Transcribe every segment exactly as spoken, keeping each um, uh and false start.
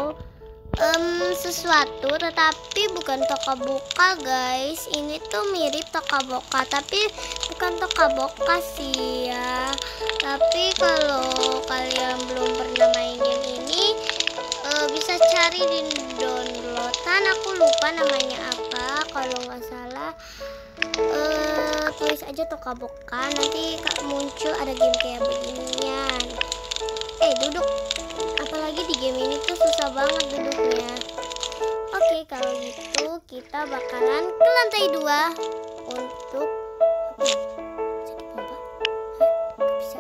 toko um, sesuatu, tetapi bukan toko boka guys. Ini tuh mirip toko boka, tapi bukan toko boka sih ya. Tapi kalau kalian belum pernah main game ini, uh, bisa cari di downloadan. Aku lupa namanya apa. Kalau nggak salah, uh, tulis aja toko boka. Nanti muncul ada game kayak beginian. Eh duduk. Apalagi di game ini tuh susah banget duduknya. Oke, kalau gitu kita bakalan ke lantai dua untuk apa? Jadi pompa? Hah? Gak bisa.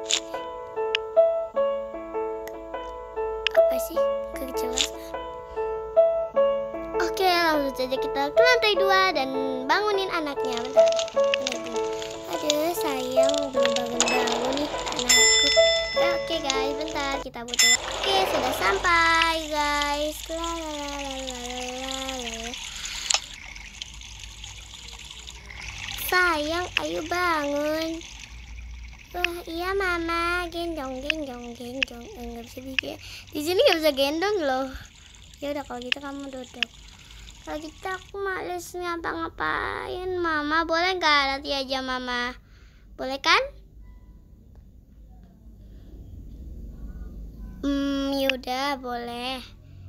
Apa sih? Gak jelas. Oke, langsung saja kita ke lantai dua dan bangunin anaknya. Bentar. Aduh, sayang belum bangun-bangun nih anakku. Oke guys, bentar kita butuh. Oke, sudah sampai guys. Lalalala. Sayang, ayo bangun. Wah, iya mama, gendong, gendong, gendong. Eh, nggak bisa bikin. Di sini nggak bisa gendong loh. Ya udah kalau gitu kamu duduk. Kalau gitu aku males ngapa-ngapain. Mama boleh nggak nanti aja mama? Boleh kan? Hmm, yaudah boleh.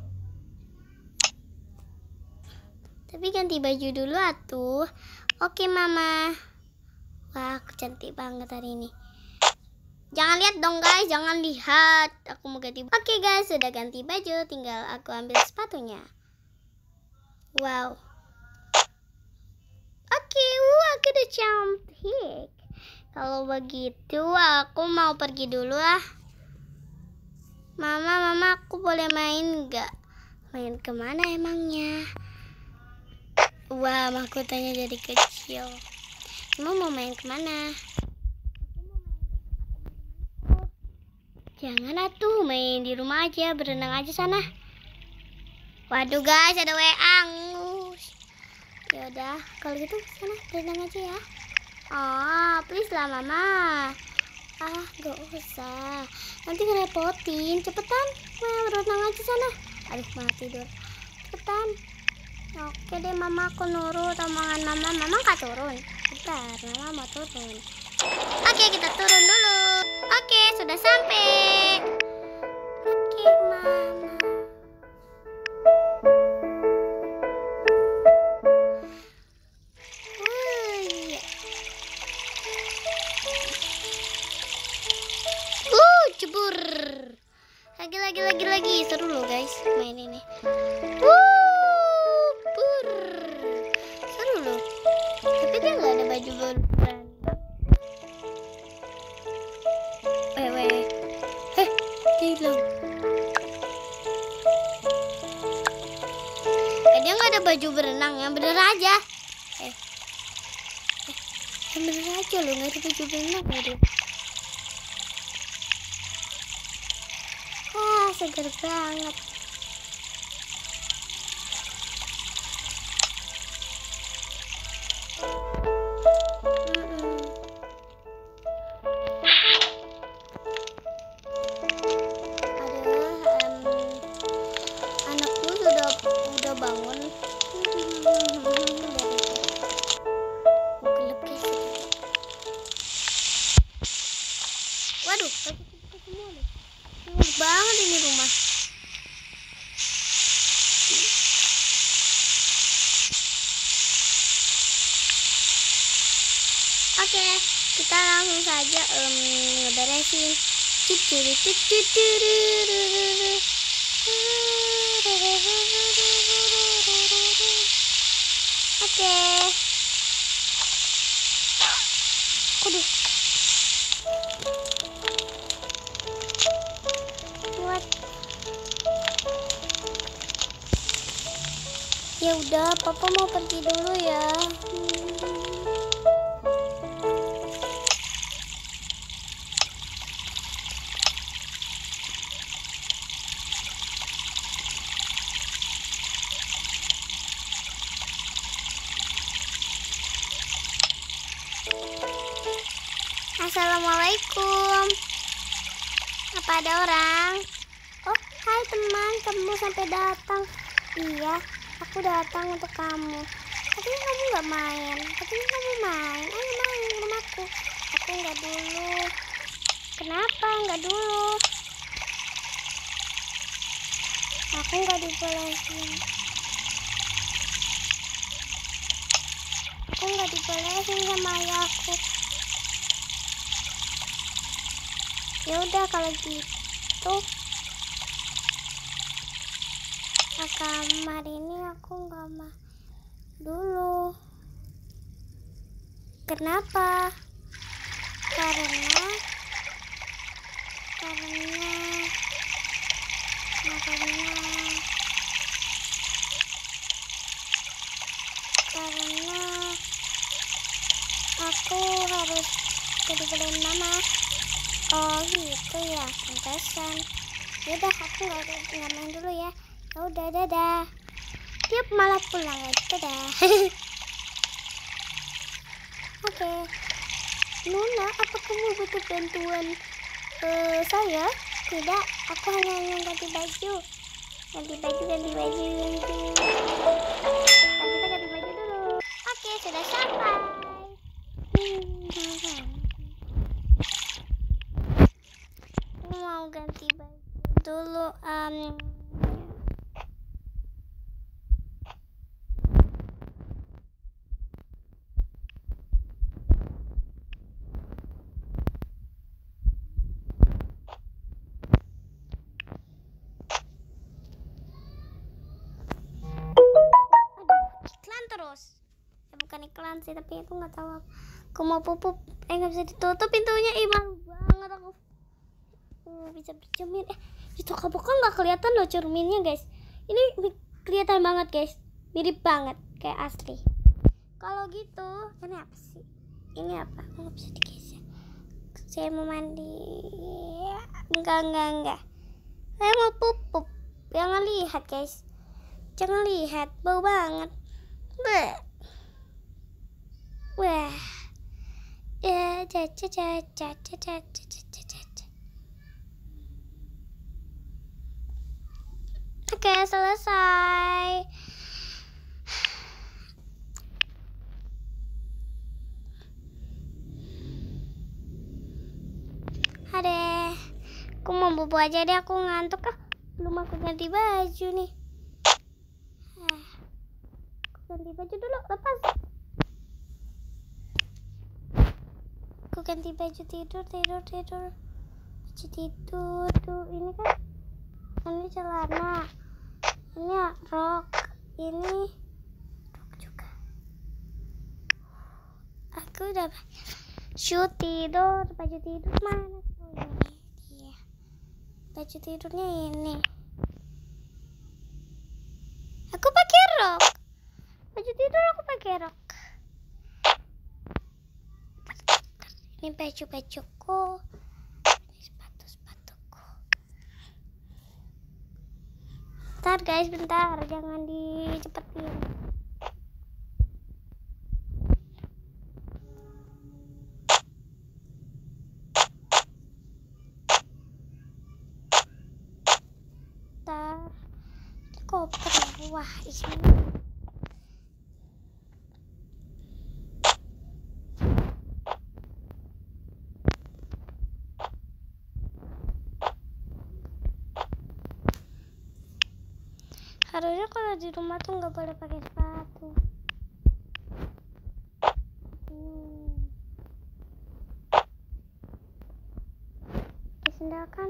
Tapi ganti baju dulu atuh. Oke mama. Wah, aku cantik banget hari ini. Jangan lihat dong guys, jangan lihat. Aku mau ganti. Oke guys, sudah ganti baju. Tinggal aku ambil sepatunya. Wow. Oke, wah aku udah cantik. Kalau begitu aku mau pergi dulu ah. Mama, mama aku boleh main nggak? Main kemana emangnya? Wah, mahkotanya jadi kecil. Kamu mau main kemana? Jangan atuh, main di rumah aja, berenang aja sana. Waduh guys, ada W A. Ya udah, kalau gitu sana berenang aja ya. Ah, please lah mama. Ah, gak usah. Nanti ngerepotin. Cepetan, nah, berenang aja sana. Aduh, malah tidur. Cepetan. Oke deh, mama aku nurut omongan mama. Mama gak turun. Bentar, mama mau turun. Oke, kita turun dulu. Oke, sudah sampai. Oke, mama. Oh, iya. Uh, cebur. Lagi, lagi, lagi, lagi. Seru loh guys, main ini. Uh, pur. Seru loh. Tapi dia nggak ada baju baru. Eh, dia nggak ada baju berenang, yang bener aja. Eh, eh yang bener aja loh, nggak ada baju berenang aduh. Wah, seger banget. Bangun. Waduh, semua nih. Luas banget ini rumah. Oke, kita langsung saja um, ngeberesin. Oke. Aduh. Buat. Ya udah, papa mau pergi dulu ya. Assalamualaikum. Apa ada orang? Oh, Hai teman, kamu sampai datang. Iya, aku datang untuk kamu. Katanya kamu nggak main. Katanya kamu main. Ayo main ke rumahku. Aku nggak dulu. Kenapa nggak dulu? Aku nggak dibolehin. Aku nggak dibolehin sama ayahku. Ya udah kalau gitu. Ke kamar ini aku nggak mah dulu. Kenapa? Karena karena karena karena aku harus jadi beliin mama. Oh gitu ya, pantesan. Yaudah aku nggak nggak main dulu ya. Ya udah, dadah. Dia malah pulang ya, dadah. Oke, okay. Luna, apa kamu butuh bantuan uh, saya? Tidak, aku hanya ingin ganti baju. Ganti baju, ganti baju, ganti. Nah, kita ganti baju dulu. Oke, okay, sudah sampai. Hmm. Aku mau ganti baju dulu. Um, terus ya, bukan iklan sih, tapi itu nggak tahu aku mau pupup. Eh nggak bisa ditutup pintunya. Ih malu banget aku. Uh, bisa bercermin. Eh itu kabuk kan nggak kelihatan loh cerminnya guys. Ini kelihatan banget guys, mirip banget kayak asli. Kalau gitu ini apa sih? Ini apa? Nggak bisa digeser. Saya mau mandi. Enggak enggak enggak. Saya mau pupup. Jangan lihat guys. Jangan lihat, bau banget. Bleh. Wah. Ya, caca caca caca caca caca. Oke, selesai. Ade, aku mau bobo aja deh, aku ngantuk ah. Belum aku ganti baju nih. Ganti baju dulu, lepas. Aku ganti baju tidur, tidur, tidur. Baju tidur tuh, ini kan, ini celana, ini rok, ini rok juga. Aku udah shoot tidur, baju tidur mana? Oh ini dia. Baju tidurnya ini. Aku pakai rok. Baju tidur aku pakai rok. Ini baju-bajuku. Ini sepatu-sepatuku. Bentar guys, bentar. Jangan dicepetin. Bentar. Koper. Wah, ini. Harusnya kalau di rumah tuh nggak boleh pakai sepatu. Hmm. Pakai sendal kan?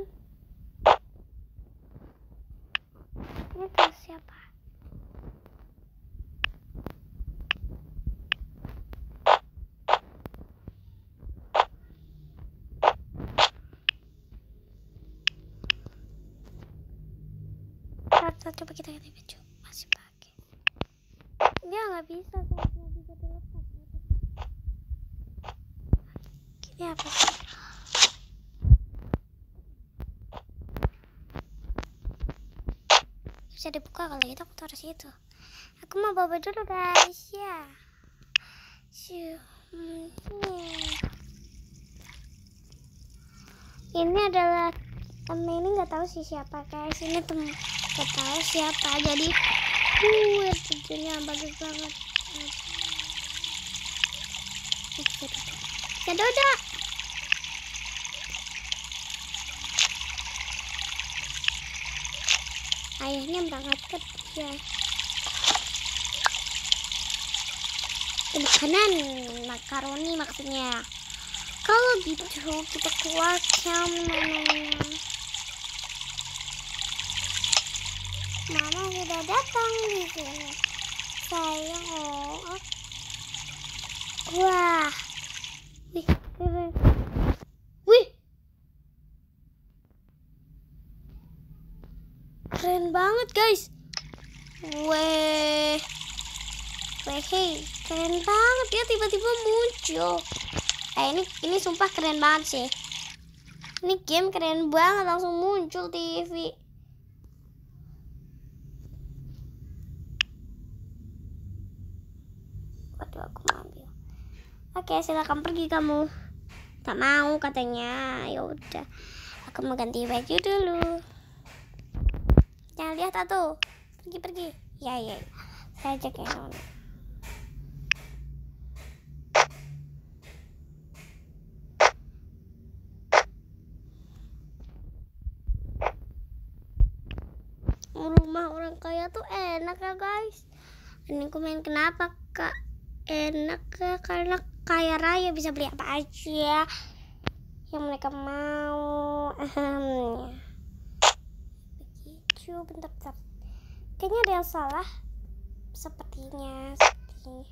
Ini tuh siapa? Coba kita ganti baju, masih pakai. Dia nggak bisa, nggak bisa dilepas. Ini apa sih? Bisa dibuka kalau gitu, aku taruh situ. Aku mau bawa dulu guys ya. Siu. Hmm, ini. Ini adalah Temen ini nggak tahu sih siapa guys. Ini temen nggak tahu siapa. Jadi, uh, tujuannya bagus banget. Kedoda. Ayahnya berangkat kerja. Makanan makaroni maksudnya. Kalau gitu kita keluarkan menunya. Mama sudah datang di sini. Saya oh. Wah. Wih, wih, wih. Keren banget guys. Weh. Weh, hey. Keren banget ya, tiba-tiba muncul. Eh ini ini sumpah keren banget sih. Ini game keren banget, langsung muncul T V. Waduh, aku mau ambil. Oke, silakan pergi kamu. Tak mau katanya. Ya udah. Aku mau ganti baju dulu. Jangan lihat tuh. Pergi-pergi. Ya ya. Saya cek ya. Rumah orang kaya tuh enak ya guys. Ini aku main kenapa kak? Enak ya karena kaya raya, bisa beli apa aja yang mereka mau. Begitu, bentar-bentar. Kayaknya ada yang salah. Sepertinya, sepertinya.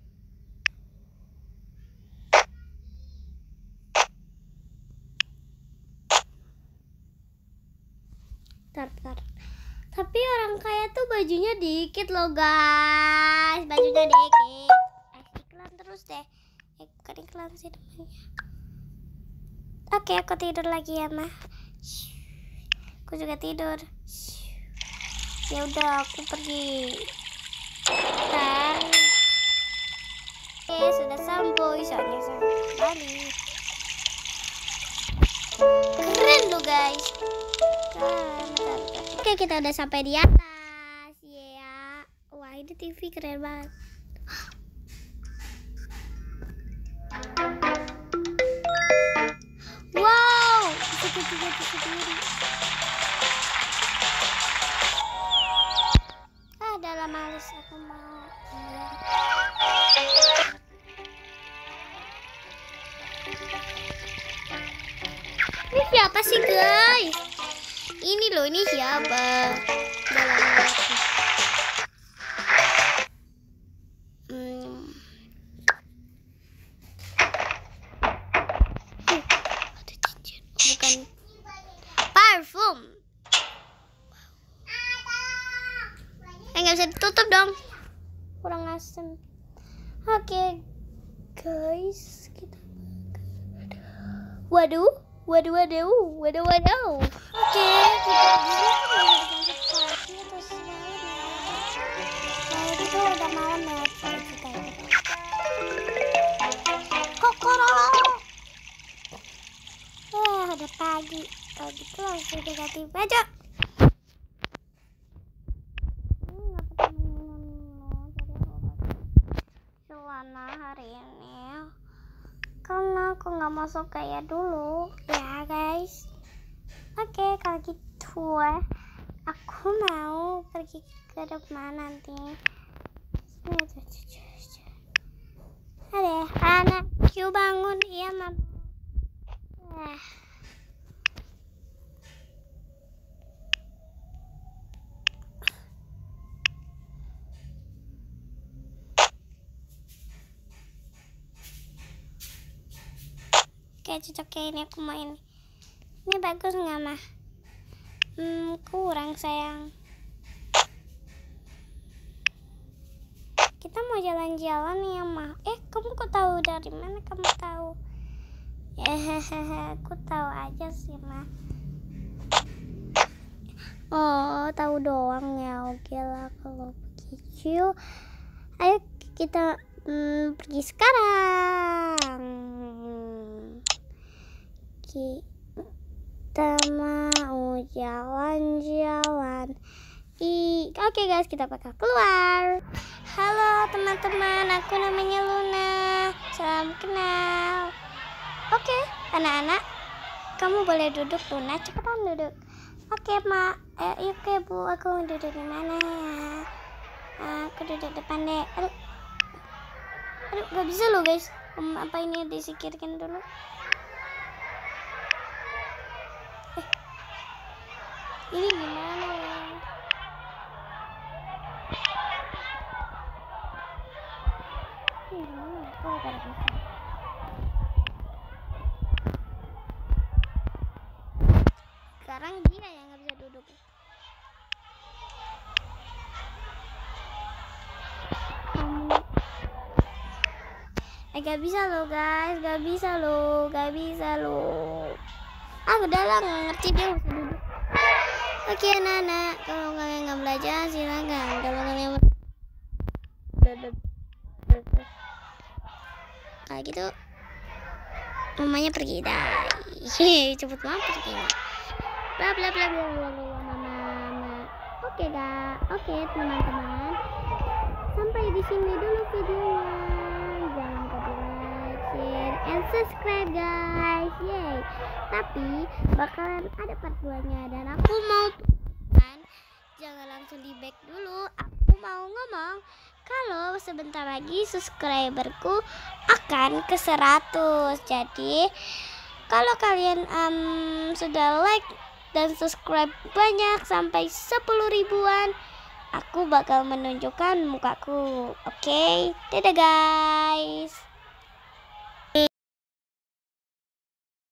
Bentar-bentar. Tapi orang kaya tuh bajunya dikit loh guys. Bajunya dikit. Eh, iklan terus deh. Eh, bukan iklan sih namanya. Oke, aku tidur lagi ya mah. Aku juga tidur. Ya udah, aku pergi. Bentar. Oke, sudah sampai. Soalnya sampai balik. Keren loh guys. Keren. Oke, kita udah sampai di atas ya. Wah, ini T V keren banget. Wow, bisa juga bisa sendiri. Ah, dalam males aku mau. Ini siapa sih guys? Ini loh, ini siapa? Hmm. Uh, ada cincin. Bukan parfum. Eh, nggak bisa ditutup dong. Kurang asem. Oke, guys, kita. Waduh. Waduh, waduh, waduh, waduh. Oke, kita terus itu udah malam ya kita. Kokoro. Wah, udah pagi. Kalau gitu langsung ganti baju. Celana hari ini. Karena aku nggak masuk kayak dulu ya guys. Oke, kalau gitu aku mau pergi ke rumah nanti. Ada anak yuk bangun. Iya mam. eh. Oke, cocok kayak ini aku mau ini. Ini bagus nggak mah? Hmm, kurang sayang. Kita mau jalan-jalan ya mah. Eh, kamu kok tahu, dari mana kamu tahu? Hehehe, aku tahu aja sih mah. Oh, tahu doang ya. Oke lah kalau begitu. Ayo kita hmm, pergi sekarang. Oke. kita mau jalan-jalan. I, oke guys, kita bakal keluar. Halo teman-teman, aku namanya Luna. Salam kenal. Oke, anak-anak, kamu boleh duduk. Luna, cepetan duduk. Oke, Mak. Eh, oke, Bu. Aku mau duduk di mana ya? Aku duduk depan deh. Aduh, aduh, gak bisa loh guys. Um, apa ini disikirkan dulu? Eh, ini gimana ya? Oh, sekarang dia yang nggak bisa duduk. Kamu eh gak bisa loh guys, gak bisa loh, gak bisa loh. Ah udah lah, nggak ngerti dia bisa duduk. Oke anak-anak, kalau kalian nggak belajar silakan. Kalau kalian duduk kayak gitu, mamanya pergi dah. Cepet banget pergi. Bla bla bla bla bla bla mama. Oke dah, oke teman-teman. Sampai di sini dulu videonya. Jangan lupa like, share, and subscribe guys. Yay. Tapi bakalan ada part dua-nya dan aku mau kan, jangan langsung di back dulu. Aku mau ngomong kalau sebentar lagi subscriberku akan ke seratus. Jadi kalau kalian um, sudah like dan subscribe banyak sampai sepuluh ribuan, aku bakal menunjukkan mukaku. Oke, okay? Dadah guys.